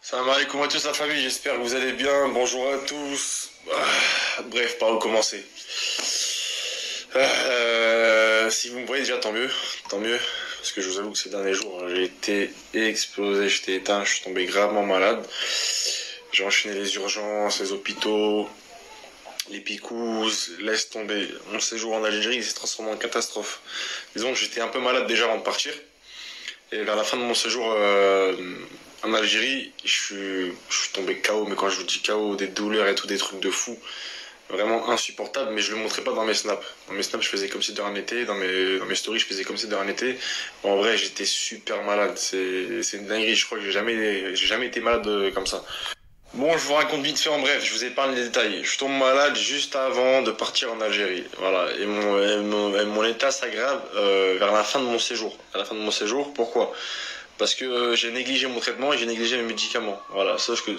Salam alaikum à tous la famille, j'espère que vous allez bien, bonjour à tous. Bref, par où commencer? Si vous me voyez déjà, tant mieux, parce que je vous avoue que ces derniers jours, j'ai été explosé, j'étais éteint, je suis tombé gravement malade. J'ai enchaîné les urgences, les hôpitaux, les picousses, laisse tomber. Mon séjour en Algérie s'est transformé en catastrophe. Disons que j'étais un peu malade déjà avant de partir, et vers la fin de mon séjour en Algérie, je suis tombé KO, mais quand je vous dis KO, des douleurs et tout, des trucs de fou. Vraiment insupportable, mais je le montrais pas dans mes snaps. Dans mes snaps, je faisais comme si de rien n'était, dans mes stories, je faisais comme si de rien n'était. En vrai, j'étais super malade, c'est une dinguerie, je crois que j'ai jamais été malade comme ça. Bon, je vous raconte vite fait en bref, je vous épargne les détails. Je tombe malade juste avant de partir en Algérie. Voilà, et mon état s'aggrave vers la fin de mon séjour. À la fin de mon séjour, pourquoi? Parce que j'ai négligé mon traitement et j'ai négligé mes médicaments. Voilà,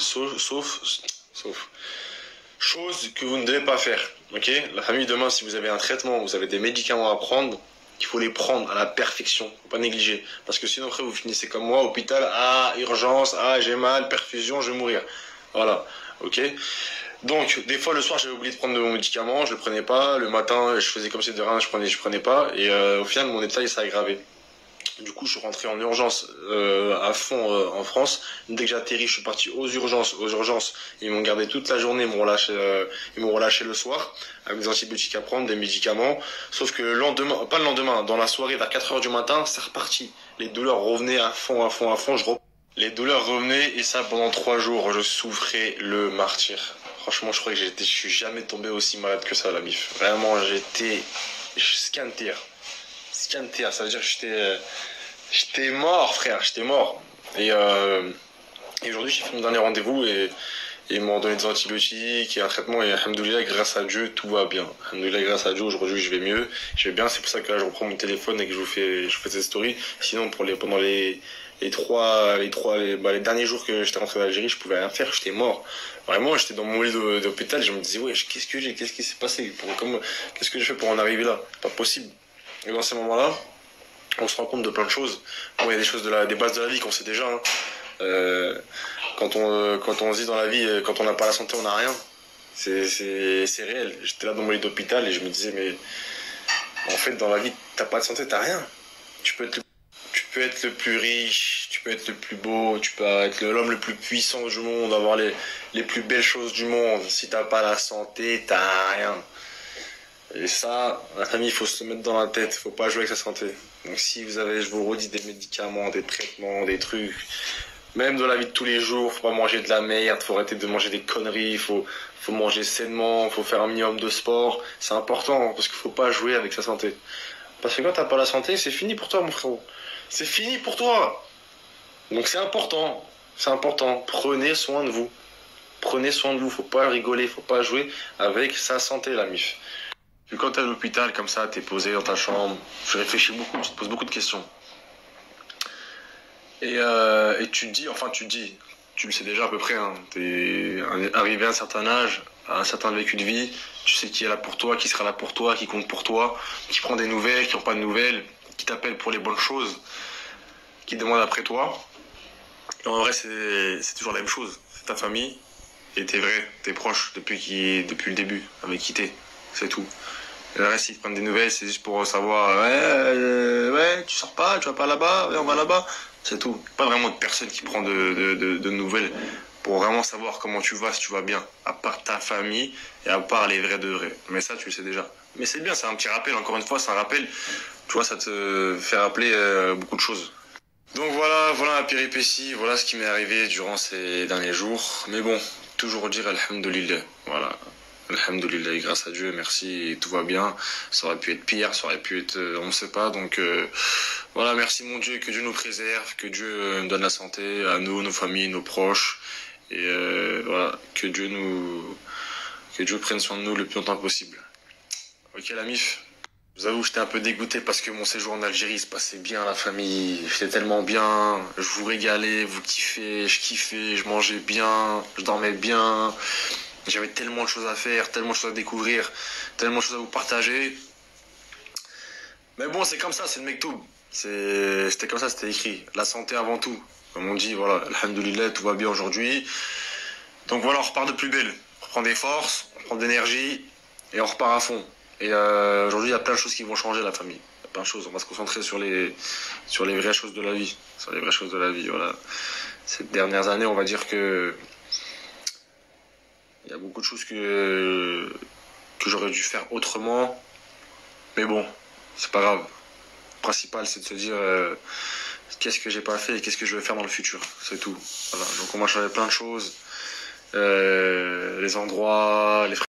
sauf chose que vous ne devez pas faire. Ok? La famille, demain, si vous avez un traitement, vous avez des médicaments à prendre, il faut les prendre à la perfection. Faut pas négliger. Parce que sinon, après, vous finissez comme moi, hôpital, urgence, j'ai mal, perfusion, je vais mourir. Voilà. Ok? Donc, des fois, le soir, j'avais oublié de prendre mon médicament, je le prenais pas. Le matin, je faisais comme si de rien, je prenais pas. Et au final, mon état, il s'est aggravé. Du coup, je suis rentré en urgence à fond en France. Dès que j'ai atterri, je suis parti aux urgences. Aux urgences, ils m'ont gardé toute la journée, ils m'ont relâché le soir avec des antibiotiques à prendre, des médicaments. Sauf que le lendemain, pas le lendemain, dans la soirée vers 4 heures du matin, c'est reparti. Les douleurs revenaient à fond, à fond, à fond. Les douleurs revenaient et ça pendant 3 jours, je souffrais le martyr. Franchement, je crois que je suis jamais tombé aussi malade que ça, la mif. Vraiment, j'étais scanter. Scanter, ça veut dire que j'étais mort, frère, j'étais mort. Et aujourd'hui, j'ai fait mon dernier rendez-vous et ils m'ont donné des antibiotiques et un traitement. Et alhamdoulilah, grâce à Dieu, tout va bien. Alhamdoulilah, grâce à Dieu, aujourd'hui, je vais mieux. Je vais bien, c'est pour ça que là, je reprends mon téléphone et que je vous fais cette story. Sinon, pendant les derniers jours que j'étais rentré d'Algérie, je pouvais rien faire, j'étais mort. Vraiment, j'étais dans mon lit d'hôpital, je me disais, ouais, qu'est-ce que j'ai, qu'est-ce qui s'est passé? Qu'est-ce que j'ai fait pour en arriver là? Pas possible. Et dans ces moments-là, on se rend compte de plein de choses. Bon, il y a des choses des bases de la vie qu'on sait déjà, hein. Euh, quand on se dit dans la vie, quand on n'a pas la santé, on n'a rien. C'est réel. J'étais là dans mon lit d'hôpital et je me disais, mais en fait, dans la vie, t'as pas de santé, t'as rien. Tu peux être le plus riche, tu peux être le plus beau, tu peux être l'homme le plus puissant du monde, avoir les plus belles choses du monde. Si t'as pas la santé, t'as rien. Et ça, la famille, il faut se le mettre dans la tête, faut pas jouer avec sa santé. Donc si vous avez, je vous redis, des médicaments, des traitements, des trucs, même dans la vie de tous les jours, faut pas manger de la merde, faut arrêter de manger des conneries, faut manger sainement, faut faire un minimum de sport. C'est important, parce qu'il faut pas jouer avec sa santé. Parce que quand t'as pas la santé, c'est fini pour toi, mon frérot. C'est fini pour toi. Donc c'est important. C'est important. Prenez soin de vous. Prenez soin de vous. Faut pas rigoler, faut pas jouer avec sa santé, la mif. Puis quand t'es à l'hôpital, comme ça, t'es posé dans ta chambre, tu réfléchis beaucoup, tu te poses beaucoup de questions. Et tu le sais déjà à peu près, hein, t'es arrivé à un certain âge, à un certain vécu de vie, tu sais qui est là pour toi, qui sera là pour toi, qui compte pour toi, qui prend des nouvelles, qui n'ont pas de nouvelles, qui t'appelle pour les bonnes choses, qui demande après toi. Et en vrai, c'est toujours la même chose. C'est ta famille et tes proches depuis le début, avec qui t'es. C'est tout. Et le reste, ils te prennent des nouvelles, c'est juste pour savoir, ouais, tu sors pas, tu vas pas là-bas, ouais, on va là-bas. C'est tout. Pas vraiment de personne qui prend de nouvelles pour vraiment savoir comment tu vas, si tu vas bien. À part ta famille et à part les vrais de vrais. Mais ça, tu le sais déjà. Mais c'est bien, c'est un petit rappel, encore une fois, c'est un rappel. Tu vois, ça te fait rappeler beaucoup de choses. Donc voilà la péripétie, voilà ce qui m'est arrivé durant ces derniers jours. Mais bon, toujours dire alhamdoulilah. Voilà. Alhamdoulilah, grâce à Dieu, merci, et tout va bien. Ça aurait pu être pire, ça aurait pu être, on ne sait pas. Donc voilà, merci mon Dieu, que Dieu nous préserve, que Dieu nous donne la santé à nous, nos familles, nos proches. Et voilà, que Dieu prenne soin de nous le plus longtemps possible. Ok la mif. Je vous avoue, j'étais un peu dégoûté parce que mon séjour en Algérie se passait bien, la famille. J'étais tellement bien, je vous régalais, vous kiffez, je kiffais, je mangeais bien, je dormais bien. J'avais tellement de choses à faire, tellement de choses à découvrir, tellement de choses à vous partager. Mais bon, c'est comme ça, c'est le mektoub. C'était comme ça, c'était écrit. La santé avant tout. Comme on dit, voilà, alhamdoulilah, tout va bien aujourd'hui. Donc voilà, on repart de plus belle. On reprend des forces, on reprend de l'énergie et on repart à fond. Et aujourd'hui, il y a plein de choses qui vont changer, la famille. Il y a plein de choses. On va se concentrer sur les vraies choses de la vie. Sur les vraies choses de la vie, voilà. Ces dernières années, on va dire que il y a beaucoup de choses que j'aurais dû faire autrement. Mais bon, c'est pas grave. Le principal, c'est de se dire qu'est-ce que j'ai pas fait et qu'est-ce que je vais faire dans le futur. C'est tout. Voilà. Donc on va changer plein de choses. Les endroits, les